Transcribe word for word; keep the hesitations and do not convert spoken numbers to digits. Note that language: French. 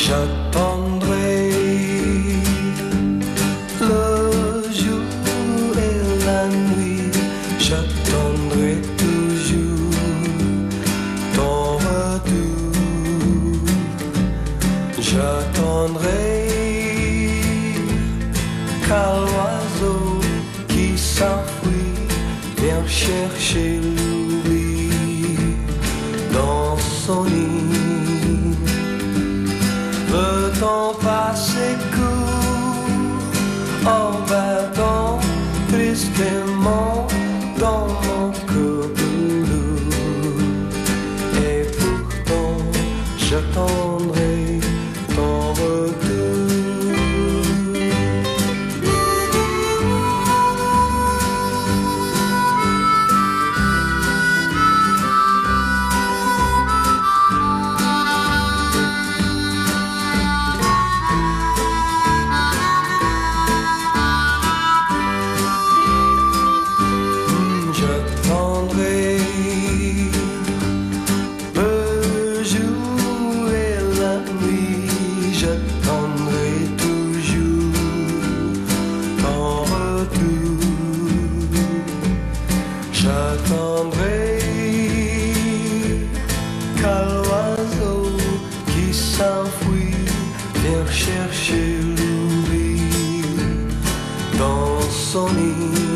J'attendrai le jour et la nuit, j'attendrai toujours ton retour. J'attendrai qu'à l'oiseau qui s'enfuit vient chercher l'oubli dans son nid. Le temps passe court en battant tristement dans mon cœur douloureux. Et pourtant j'attendrai ton retour. J'attendrai toujours ton retour. J'attendrai qu'à l'oiseau qui s'enfuit vienne chercher l'oubli dans son nid.